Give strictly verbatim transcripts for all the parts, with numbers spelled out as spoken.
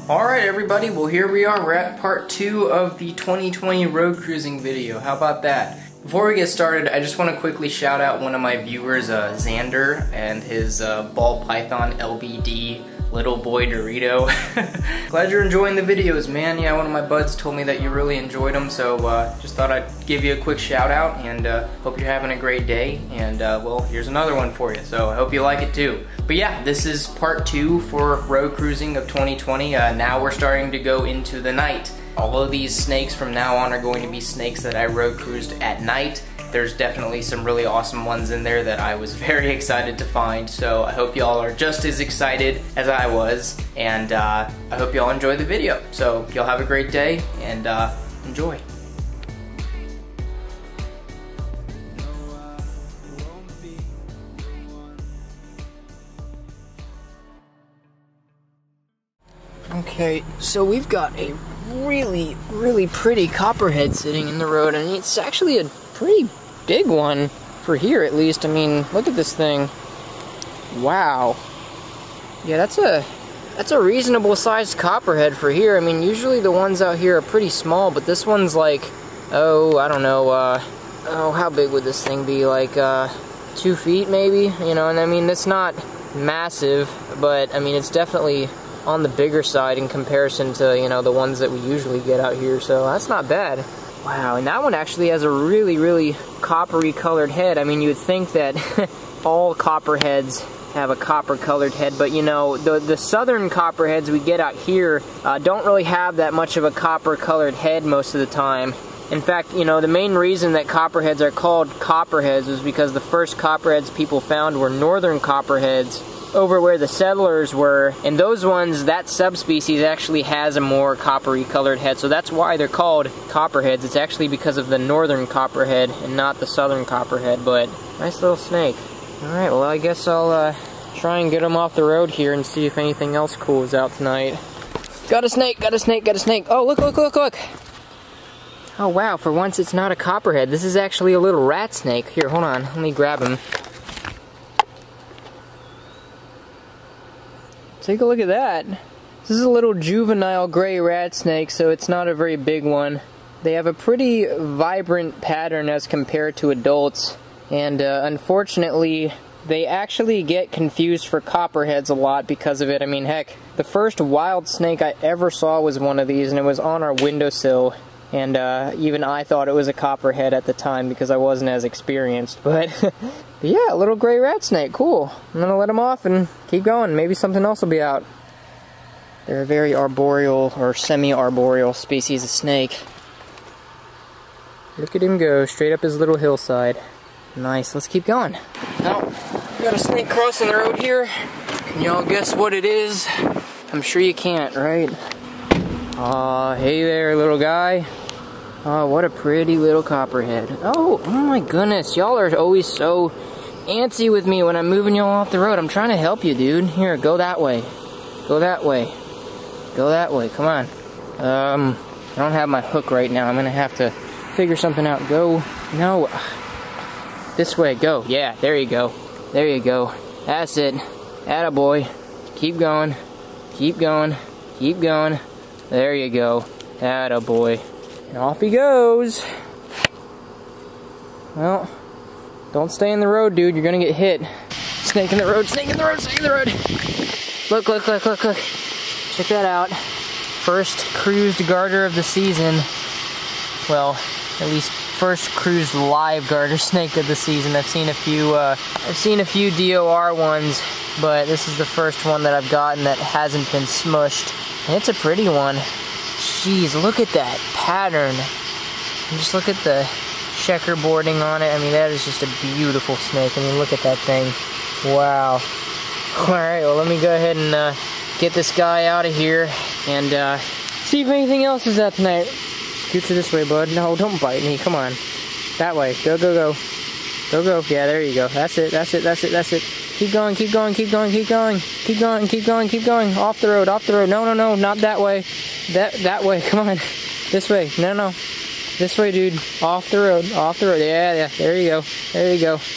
Alright everybody, well here we are, we're at part two of the twenty twenty road cruising video. How about that? Before we get started, I just want to quickly shout out one of my viewers, uh, Xander, and his uh, ball python L B D little boy Dorito. Glad you're enjoying the videos, man. Yeah, one of my buds told me that you really enjoyed them, so uh, just thought I'd give you a quick shout out, and uh, hope you're having a great day, and uh, well, here's another one for you, so I hope you like it too. But yeah, this is part two for road cruising of twenty twenty. Uh, now we're starting to go into the night. All of these snakes from now on are going to be snakes that I road cruised at night. There's definitely some really awesome ones in there that I was very excited to find, so I hope y'all are just as excited as I was, and uh, I hope y'all enjoy the video. So y'all have a great day, and uh, enjoy. Okay, so we've got a really, really pretty copperhead sitting in the road, and it's actually a pretty big one for here, at least. I mean, look at this thing. Wow. Yeah, that's a that's a reasonable sized copperhead for here. I mean, usually the ones out here are pretty small, but this one's like, oh, I don't know, uh, oh, how big would this thing be? Like, uh, two feet maybe? You know, and I mean, it's not massive, but I mean, it's definitely on the bigger side in comparison to, you know, the ones that we usually get out here, so that's not bad. Wow, and that one actually has a really, really coppery colored head. I mean, you would think that all copperheads have a copper colored head, but you know, the, the southern copperheads we get out here uh, don't really have that much of a copper colored head most of the time. In fact, you know, the main reason that copperheads are called copperheads was because the first copperheads people found were northern copperheads, over where the settlers were, and those ones, that subspecies actually has a more coppery colored head, so that's why they're called copperheads. It's actually because of the northern copperhead and not the southern copperhead, but nice little snake. Alright, well I guess I'll uh, try and get them off the road here and see if anything else cool is out tonight. Got a snake, got a snake, got a snake. Oh, look, look, look, look! Oh wow, for once it's not a copperhead. This is actually a little rat snake. Here, hold on, let me grab him. Take a look at that. This is a little juvenile gray rat snake, so it's not a very big one. They have a pretty vibrant pattern as compared to adults, and uh, unfortunately, they actually get confused for copperheads a lot because of it. I mean, heck, the first wild snake I ever saw was one of these, and it was on our windowsill. And uh, even I thought it was a copperhead at the time because I wasn't as experienced. But, but yeah, a little gray rat snake, cool. I'm gonna let him off and keep going. Maybe something else will be out. They're a very arboreal or semi-arboreal species of snake. Look at him go, straight up his little hillside. Nice, let's keep going. Now, we got a snake crossing the road here. Can y'all guess what it is? I'm sure you can't, right? Aw, uh, hey there, little guy. Oh, what a pretty little copperhead. Oh, oh my goodness, y'all are always so antsy with me when I'm moving y'all off the road. I'm trying to help you, dude. Here, go that way. Go that way. Go that way, come on. Um, I don't have my hook right now. I'm gonna have to figure something out. Go, no. This way, go. Yeah, there you go. There you go. That's it. Attaboy. Keep going. Keep going. Keep going. There you go. Attaboy. And off he goes. Well, don't stay in the road, dude. You're gonna get hit. Snake in the road, snake in the road, snake in the road. Look, look, look, look, look. Check that out. First cruised garter of the season. Well, at least first cruised live garter snake of the season. I've seen a few, uh, I've seen a few D O R ones, but this is the first one that I've gotten that hasn't been smushed. And it's a pretty one. Jeez, look at that pattern. And just look at the checkerboarding on it. I mean, that is just a beautiful snake. I mean, look at that thing. Wow. Alright, well, let me go ahead and uh, get this guy out of here and uh, see if anything else is out tonight. Scooch this way, bud. No, don't bite me. Come on. That way. Go, go, go. Go, go. Yeah, there you go. That's it, that's it, that's it, that's it. Keep going, keep going, keep going, keep going. Keep going, keep going, keep going. Off the road, off the road. No, no, no, not that way. That that way, come on. This way. No, no. This way, dude. Off the road, off the road. Yeah, yeah, there you go. There you go.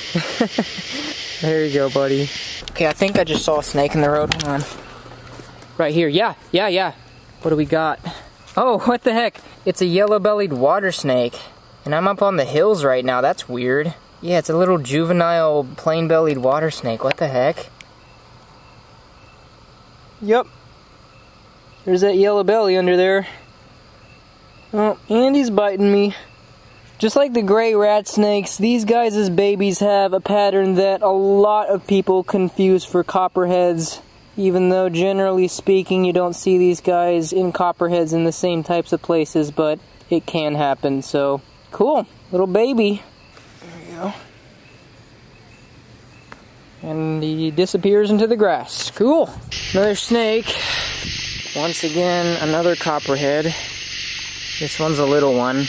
There you go, buddy. Okay, I think I just saw a snake in the road. Hold on. Right here. Yeah, yeah, yeah. What do we got? Oh, what the heck? It's a yellow-bellied water snake. And I'm up on the hills right now. That's weird. Yeah, it's a little juvenile plain-bellied water snake. What the heck? Yep. There's that yellow belly under there. Oh, and he's biting me. Just like the gray rat snakes, these guys as babies have a pattern that a lot of people confuse for copperheads, even though generally speaking you don't see these guys in copperheads in the same types of places, but it can happen. So cool, little baby. There you go. And he disappears into the grass. Cool. Another snake. Once again, another copperhead. This one's a little one.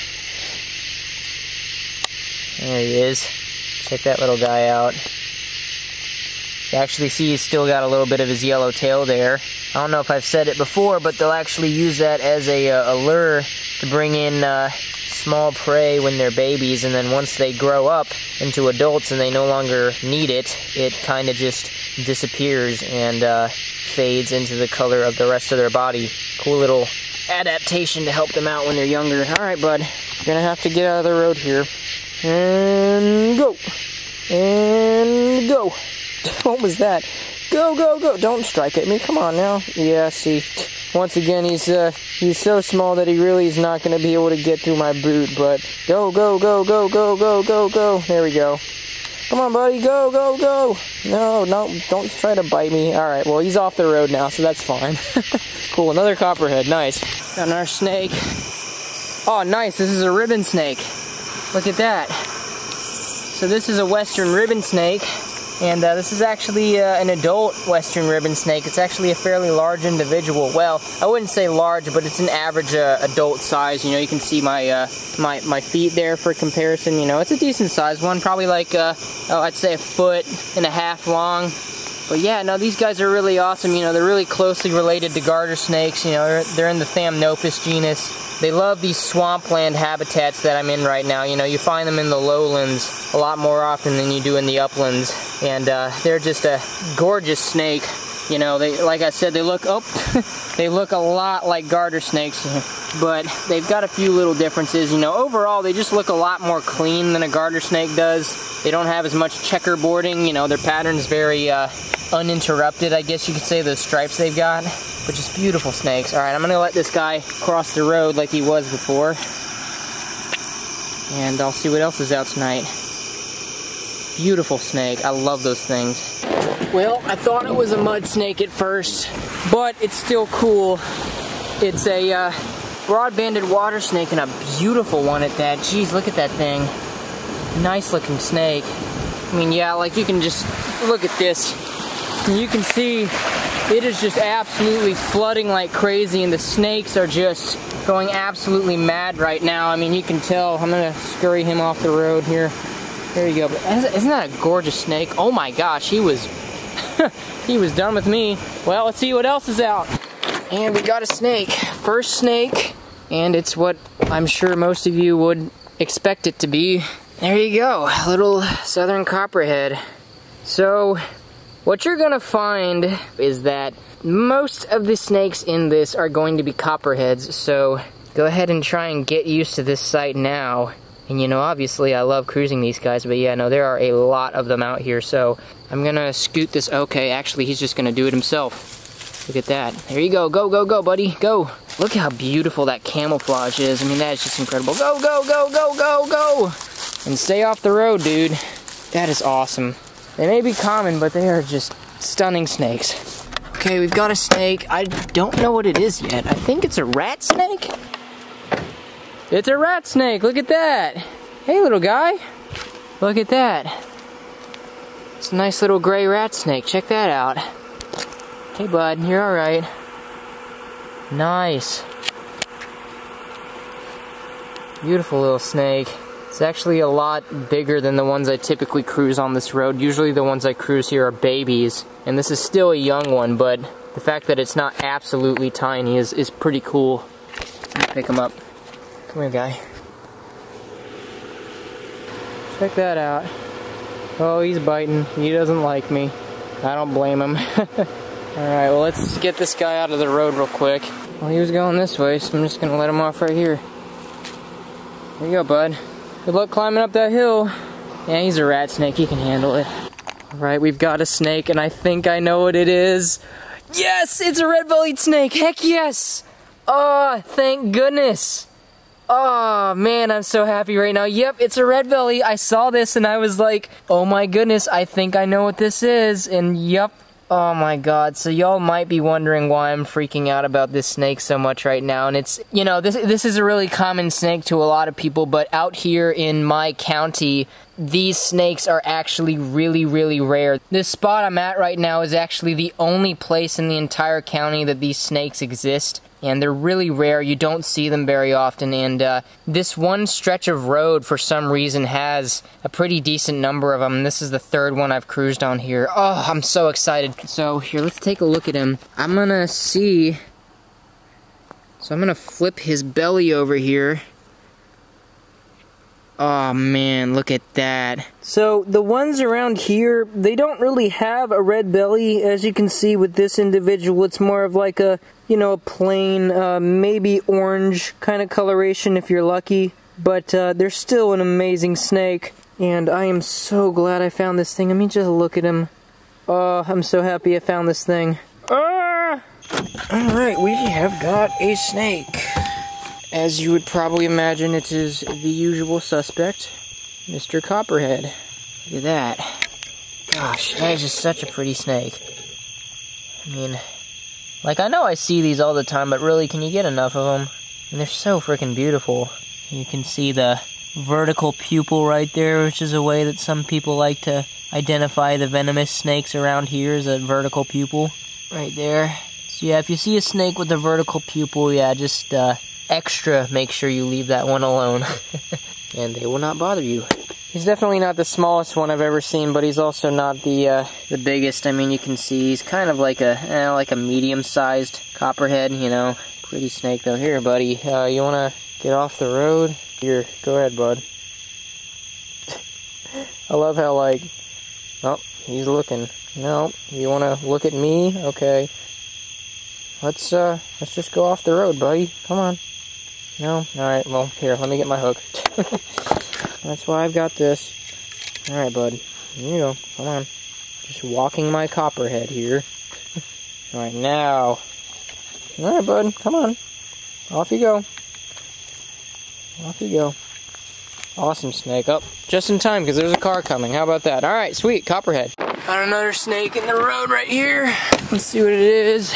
There he is. Check that little guy out. You actually see he's still got a little bit of his yellow tail there. I don't know if I've said it before, but they'll actually use that as a, uh, a lure to bring in uh, small prey when they're babies, and then once they grow up into adults and they no longer need it, it kind of just disappears and uh, fades into the color of the rest of their body. Cool little adaptation to help them out when they're younger. Alright, bud. You're gonna have to get out of the road here. And go! And go! What was that? Go, go, go! Don't strike at me. Come on now. Yeah, see. Once again, he's uh, he's so small that he really is not going to be able to get through my boot, but go, go, go, go, go, go, go, go. There we go. Come on, buddy. Go, go, go. No, no, don't try to bite me. Alright, well, he's off the road now, so that's fine. Cool, another copperhead. Nice. Got another snake. Oh, nice. This is a ribbon snake. Look at that. So this is a western ribbon snake, and uh, this is actually uh, an adult western ribbon snake. It's actually a fairly large individual. Well, I wouldn't say large, but it's an average uh, adult size. You know, you can see my uh, my my feet there for comparison. You know, it's a decent sized one, probably like uh, oh, I'd say a foot and a half long. But yeah, no, these guys are really awesome. You know, they're really closely related to garter snakes. You know, they're, they're in the Thamnophis genus. They love these swampland habitats that I'm in right now. You know, you find them in the lowlands a lot more often than you do in the uplands. And uh, they're just a gorgeous snake. You know, they, like I said, they look, oh, they look a lot like garter snakes, but they've got a few little differences. You know, overall, they just look a lot more clean than a garter snake does. They don't have as much checkerboarding. You know, their pattern's very uh, uninterrupted, I guess you could say, the stripes they've got. But just beautiful snakes. All right, I'm gonna let this guy cross the road like he was before. And I'll see what else is out tonight. Beautiful snake. I love those things. Well, I thought it was a mud snake at first, but it's still cool. It's a uh, broad-banded water snake, and a beautiful one at that. Jeez, look at that thing. Nice looking snake. I mean, yeah, like you can just look at this. And you can see it is just absolutely flooding like crazy, and the snakes are just going absolutely mad right now. I mean, you can tell. I'm gonna scurry him off the road here. There you go. But isn't that a gorgeous snake? Oh my gosh, he was he was done with me. Well, let's see what else is out. And we got a snake. First snake, and it's what I'm sure most of you would expect it to be. There you go, little southern copperhead. So, what you're gonna find is that most of the snakes in this are going to be copperheads, so go ahead and try and get used to this sight now. And you know, obviously I love cruising these guys, but yeah, no, there are a lot of them out here, so I'm gonna scoot this. Okay, actually, he's just gonna do it himself. Look at that. There you go. Go, go, go, buddy. Go. Look how beautiful that camouflage is. I mean, that is just incredible. Go, go, go, go, go, go! And stay off the road, dude. That is awesome. They may be common, but they are just stunning snakes. Okay, we've got a snake. I don't know what it is yet. I think it's a rat snake? It's a rat snake. Look at that. Hey, little guy. Look at that. It's a nice little gray rat snake. Check that out. Hey, bud. You're all right. Nice. Beautiful little snake. It's actually a lot bigger than the ones I typically cruise on this road. Usually the ones I cruise here are babies, and this is still a young one, but the fact that it's not absolutely tiny is, is pretty cool. Pick him up. Come here, guy. Check that out. Oh, he's biting. He doesn't like me. I don't blame him. Alright, well, let's get this guy out of the road real quick. Well, he was going this way, so I'm just gonna let him off right here. There you go, bud. Good luck climbing up that hill. Yeah, he's a rat snake, he can handle it. Alright, we've got a snake, and I think I know what it is. Yes, it's a red-bellied snake, heck yes! Oh, thank goodness. Oh, man, I'm so happy right now. Yep, it's a red belly. I saw this and I was like, oh my goodness, I think I know what this is. And yep, oh my god. So y'all might be wondering why I'm freaking out about this snake so much right now. And it's, you know, this, this is a really common snake to a lot of people, but out here in my county, these snakes are actually really, really rare. This spot I'm at right now is actually the only place in the entire county that these snakes exist. And they're really rare, you don't see them very often, and uh, this one stretch of road for some reason has a pretty decent number of them. This is the third one I've cruised on here. Oh, I'm so excited. So here, let's take a look at him. I'm gonna see, so I'm gonna flip his belly over here. Oh man, look at that. So the ones around here, they don't really have a red belly. As you can see with this individual, it's more of like a, you know, a plain, uh, maybe orange kind of coloration if you're lucky. But uh, they're still an amazing snake. And I am so glad I found this thing. I mean, just look at him. Oh, I'm so happy I found this thing. Ah! Alright, we have got a snake. As you would probably imagine, it is the usual suspect, Mister Copperhead. Look at that. Gosh, that is just such a pretty snake. I mean, like, I know I see these all the time, but really, can you get enough of them? And they're so freaking beautiful. You can see the vertical pupil right there, which is a way that some people like to identify the venomous snakes around here, is a vertical pupil. Right there. So yeah, if you see a snake with a vertical pupil, yeah, just, uh... extra make sure you leave that one alone. And they will not bother you. He's definitely not the smallest one I've ever seen, but he's also not the uh, the biggest. I mean, you can see he's kind of like a eh, like a medium-sized copperhead, you know. Pretty snake though. Here, buddy, uh, you wanna get off the road? Here, go ahead, bud. I love how, like, oh, he's looking. No, you wanna look at me? Okay. Let's uh let's just go off the road, buddy. Come on. No? Alright, well, here, let me get my hook. That's why I've got this. Alright, bud. Here you go. Come on. Just walking my copperhead here. Alright, now. Alright, bud. Come on. Off you go. Off you go. Awesome, snake. Up. Oh, just in time, because there's a car coming. How about that? Alright, sweet. Copperhead. Got another snake in the road right here. Let's see what it is.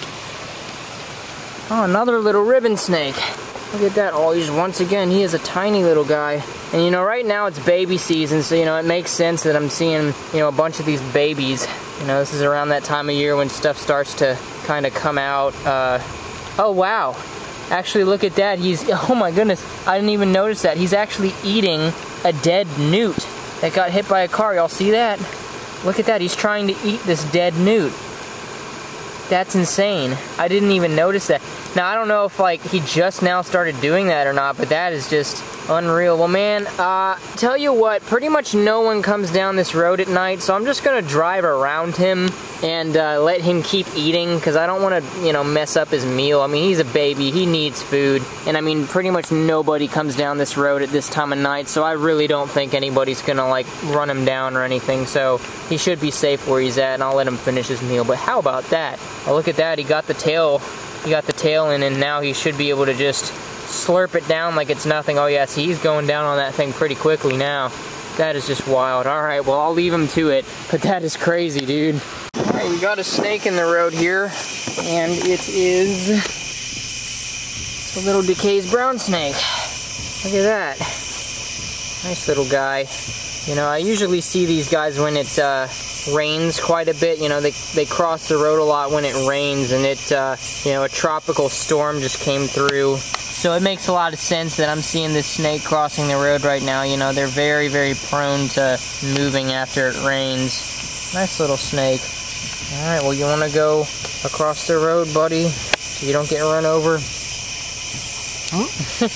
Oh, another little ribbon snake. Look at that. Oh, he's once again, he is a tiny little guy. And you know, right now it's baby season, so you know, it makes sense that I'm seeing, you know, a bunch of these babies. You know, this is around that time of year when stuff starts to kind of come out. Uh, oh, wow. Actually, look at that. He's, oh my goodness, I didn't even notice that. He's actually eating a dead newt that got hit by a car. Y'all see that? Look at that. He's trying to eat this dead newt. That's insane. I didn't even notice that. Now, I don't know if, like, he just now started doing that or not, but that is just unreal. Well, man, uh, tell you what, pretty much no one comes down this road at night, so I'm just gonna drive around him and uh, let him keep eating, because I don't want to, you know, mess up his meal. I mean, he's a baby, he needs food, and I mean, pretty much nobody comes down this road at this time of night, so I really don't think anybody's gonna, like, run him down or anything, so he should be safe where he's at, and I'll let him finish his meal. But how about that? Oh, look at that, he got the tail, he got the tail in, and now he should be able to just slurp it down like it's nothing. Oh yes, he's going down on that thing pretty quickly now. That is just wild. Alright, well, I'll leave him to it, but that is crazy, dude. Alright, we got a snake in the road here, and it is a little Decay's brown snake. Look at that. Nice little guy. You know, I usually see these guys when it uh, rains quite a bit. You know, they, they cross the road a lot when it rains, and it, uh, you know, a tropical storm just came through. So it makes a lot of sense that I'm seeing this snake crossing the road right now. You know, they're very, very prone to moving after it rains. Nice little snake. Alright, well, you want to go across the road, buddy, so you don't get run over? Hmm?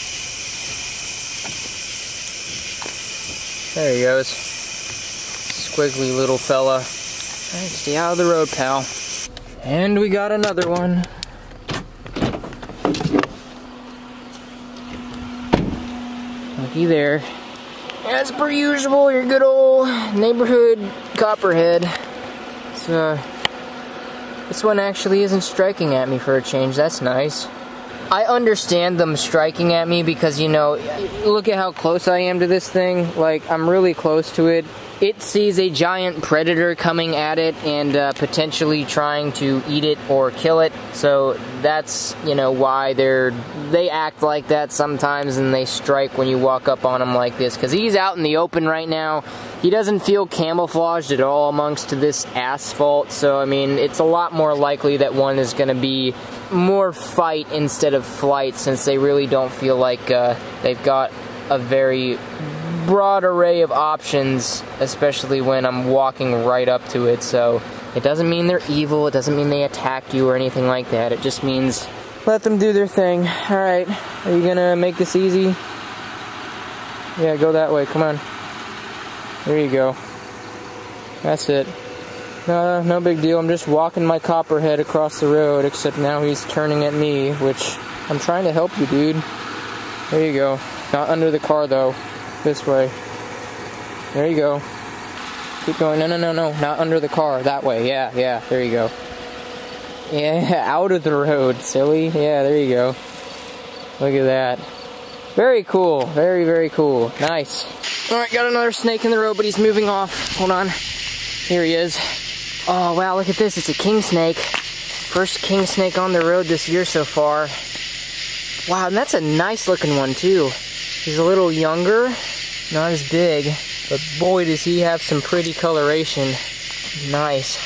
There he goes. squiggly little fella. Alright, stay out of the road, pal. And we got another one. Looky there. As per usual, your good old neighborhood copperhead. It's, uh, this one actually isn't striking at me for a change. That's nice. I understand them striking at me because, you know, look at how close I am to this thing. Like, I'm really close to it. It sees a giant predator coming at it and uh, potentially trying to eat it or kill it. So that's, you know, why they're they act like that sometimes, and they strike when you walk up on him like this. Because he's out in the open right now. He doesn't feel camouflaged at all amongst this asphalt. So, I mean, it's a lot more likely that one is going to be more fight instead of flight, since they really don't feel like uh, they've got a very broad array of options, especially when I'm walking right up to it. So it doesn't mean they're evil, it doesn't mean they attack you or anything like that. It just means let them do their thing. Alright, are you gonna make this easy? Yeah, go that way, come on. There you go. That's it. No, no big deal. I'm just walking my copperhead across the road, except now he's turning at me, which I'm trying to help you, dude. There you go. Not under the car, though. This way. There you go. Keep going. No, no, no, no. Not under the car. That way. Yeah, yeah. There you go. Yeah, out of the road, silly. Yeah, there you go. Look at that. Very cool. Very, very cool. Nice. Alright, got another snake in the road, but he's moving off. Hold on. Here he is. Oh, wow, look at this. It's a king snake. First king snake on the road this year so far. Wow, and that's a nice looking one, too. He's a little younger, not as big, but boy, does he have some pretty coloration. Nice.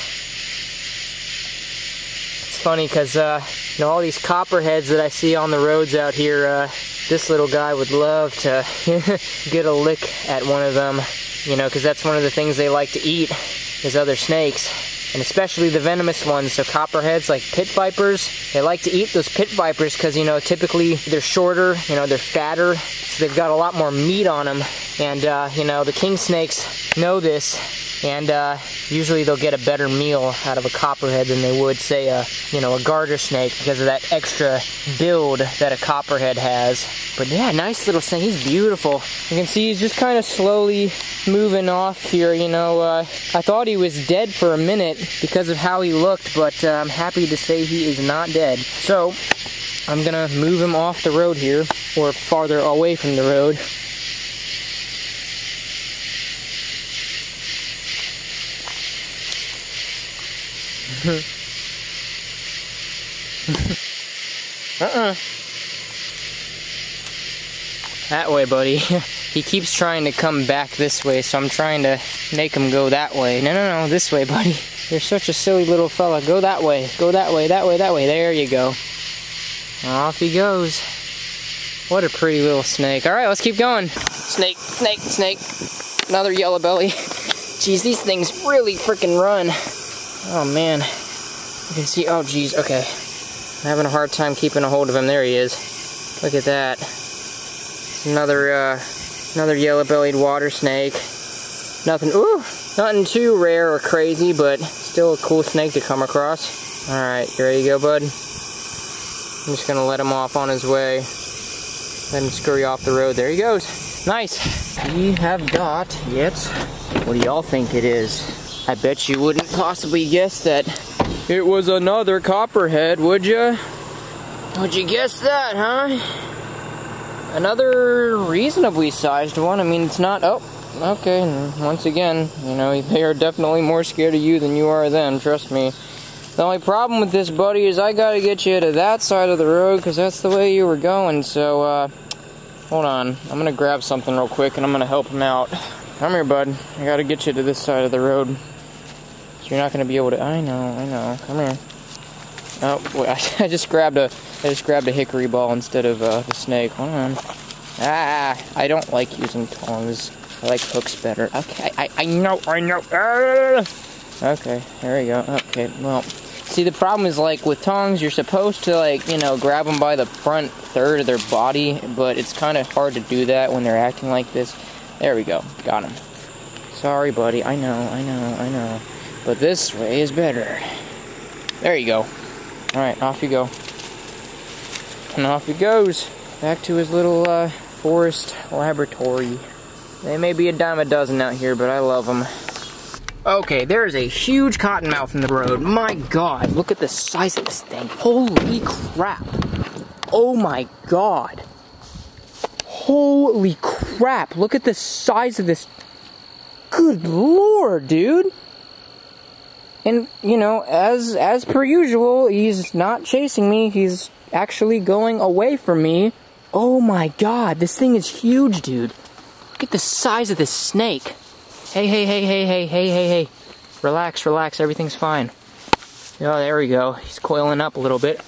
It's funny because, uh, you know, all these copperheads that I see on the roads out here, uh, this little guy would love to get a lick at one of them, you know, because that's one of the things they like to eat, is other snakes. And especially the venomous ones, so copperheads like pit vipers, they like to eat those pit vipers because, you know, typically they're shorter, you know, they're fatter, so they've got a lot more meat on them. And, uh, you know, the king snakes know this, and uh, usually they'll get a better meal out of a copperhead than they would, say, a, you know, a garter snake, because of that extra build that a copperhead has. But yeah, nice little snake. He's beautiful. You can see he's just kind of slowly moving off here, you know. uh, I thought he was dead for a minute because of how he looked, but uh, I'm happy to say he is not dead. So I'm gonna move him off the road here, or farther away from the road. uh-uh. That way, buddy. He keeps trying to come back this way, so I'm trying to make him go that way. No, no, no, this way, buddy. You're such a silly little fella. Go that way. Go that way, that way, that way. There you go. Off he goes. What a pretty little snake. All right, let's keep going. Snake, snake, snake. Another yellow belly. Jeez, these things really freaking run. Oh, man. You can see, oh, geez, okay. I'm having a hard time keeping a hold of him. There he is. Look at that. Another, uh, another yellow-bellied water snake. Nothing, ooh, nothing too rare or crazy, but still a cool snake to come across. Alright, you ready to go, bud? I'm just gonna let him off on his way. Let him scurry off the road. There he goes. Nice. We have got it. What do y'all think it is? I bet you wouldn't possibly guess that it was another copperhead, would ya? Would you guess that, huh? Another reasonably sized one. I mean, it's not, oh, okay, and once again, you know, they are definitely more scared of you than you are of them, trust me. The only problem with this, buddy, is I gotta get you to that side of the road, because that's the way you were going, so, uh, hold on. I'm gonna grab something real quick, and I'm gonna help him out. Come here, bud. I gotta get you to this side of the road. So you're not gonna be able to, I know, I know, come here. Oh, wait, I just grabbed a, I just grabbed a hickory ball instead of uh, the snake. Hold on. Ah, I don't like using tongs. I like hooks better. Okay, I, I know, I know. Ah! Okay, there we go. Okay, well, see, the problem is, like, with tongs, you're supposed to, like, you know, grab them by the front third of their body, but it's kind of hard to do that when they're acting like this. There we go. Got him. Sorry, buddy. I know, I know, I know. But this way is better. There you go. Alright, off you go. And off he goes. Back to his little uh, forest laboratory. They may be a dime a dozen out here, but I love them. Okay, there is a huge cottonmouth in the road. My God, look at the size of this thing. Holy crap. Oh my God. Holy crap, look at the size of this. Good Lord, dude. And, you know, as as per usual, he's not chasing me. He's actually going away from me. Oh my God, this thing is huge, dude. Look at the size of this snake. Hey, hey, hey, hey, hey, hey, hey, hey. Relax, relax, everything's fine. Oh, there we go. He's coiling up a little bit.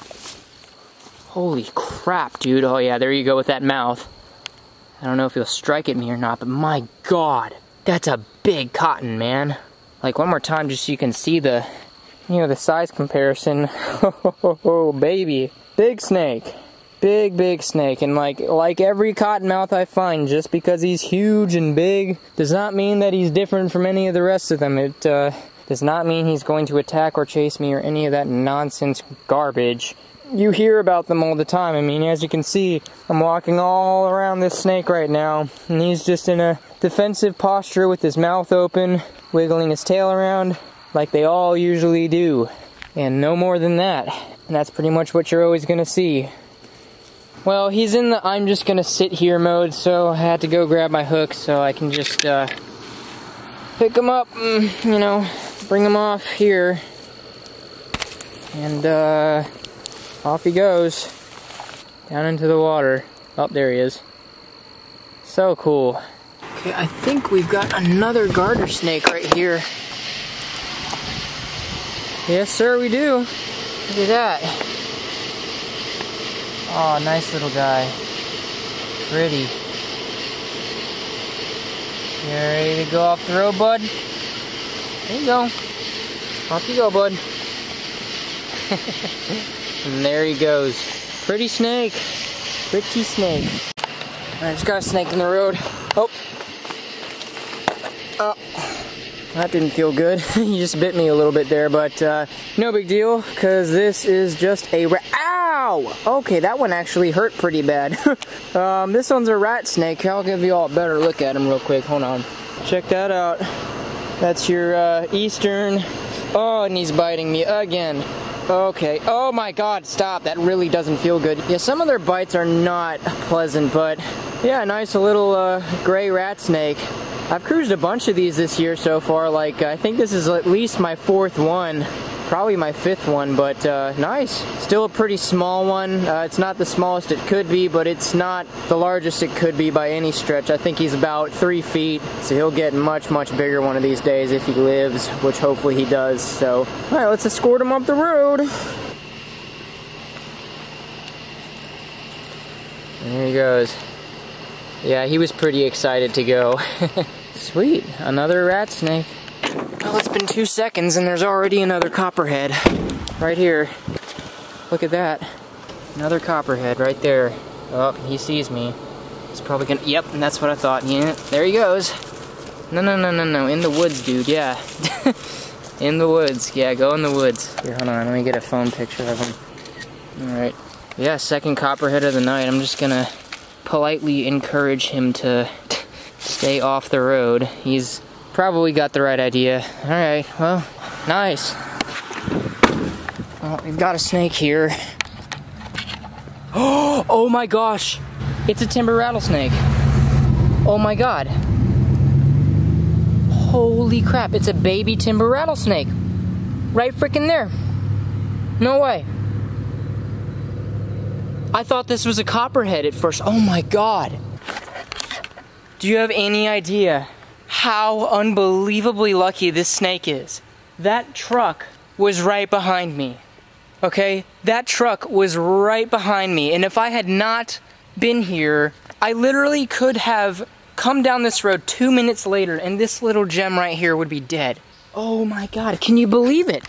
Holy crap, dude. Oh yeah, there you go with that mouth. I don't know if he'll strike at me or not, but my God. That's a big cotton, man. Like, one more time just so you can see the, you know, the size comparison. Oh, baby. Big snake. Big, big snake. And like, like every cottonmouth I find, just because he's huge and big does not mean that he's different from any of the rest of them. It uh, does not mean he's going to attack or chase me or any of that nonsense garbage. You hear about them all the time. I mean, as you can see, I'm walking all around this snake right now, and he's just in a defensive posture with his mouth open, wiggling his tail around like they all usually do. And no more than that. And that's pretty much what you're always gonna see. Well, he's in the I'm just gonna sit here mode, so I had to go grab my hook so I can just uh, pick him up and, you know, bring him off here. And uh, off he goes. Down into the water. Oh, there he is. So cool. Okay, I think we've got another garter snake right here. Yes, sir, we do. Look at that. Oh, nice little guy. Pretty. You ready to go off the road, bud? There you go. Off you go, bud. And there he goes. Pretty snake. Pretty snake. I just got a snake in the road. Oh. Oh. That didn't feel good. He just bit me a little bit there, but uh, no big deal, because this is just a rat. Ow! Okay, that one actually hurt pretty bad. um, this one's a rat snake. I'll give you all a better look at him real quick. Hold on. Check that out. That's your uh, eastern. Oh, and he's biting me again. Okay. Oh my God, stop. That really doesn't feel good. Yeah, some of their bites are not pleasant, but yeah, nice little uh, gray rat snake. I've cruised a bunch of these this year so far. Like, I think this is at least my fourth one, probably my fifth one, but uh, nice. Still a pretty small one. Uh, it's not the smallest it could be, but it's not the largest it could be by any stretch. I think he's about three feet, so he'll get much, much bigger one of these days if he lives, which hopefully he does. So, all right, let's escort him up the road. There he goes. Yeah, he was pretty excited to go. Sweet, another rat snake. Well, it's been two seconds and there's already another copperhead right here. Look at that. Another copperhead right there. Oh, he sees me. He's probably gonna, yep, and that's what I thought. Yeah, there he goes. No, no, no, no, no, in the woods, dude, yeah. In the woods, yeah, go in the woods. Here, hold on, let me get a phone picture of him. All right, yeah, second copperhead of the night. I'm just gonna politely encourage him to stay off the road. He's probably got the right idea. Alright, well, nice. Well, we've got a snake here. Oh, oh my gosh! It's a timber rattlesnake. Oh my God. Holy crap, it's a baby timber rattlesnake. Right frickin' there. No way. I thought this was a copperhead at first. Oh my God. Do you have any idea how unbelievably lucky this snake is? That truck was right behind me. Okay? That truck was right behind me. And if I had not been here, I literally could have come down this road two minutes later and this little gem right here would be dead. Oh my God. Can you believe it?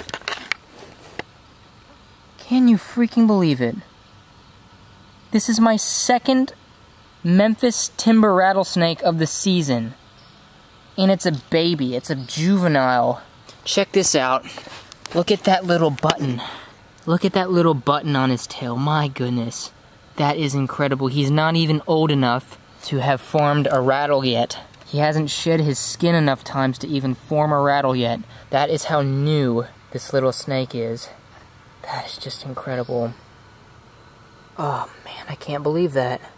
Can you freaking believe it? This is my second Memphis timber rattlesnake of the season. And it's a baby. It's a juvenile. Check this out. Look at that little button. Look at that little button on his tail. My goodness. That is incredible. He's not even old enough to have formed a rattle yet. He hasn't shed his skin enough times to even form a rattle yet. That is how new this little snake is. That is just incredible. Oh man, I can't believe that.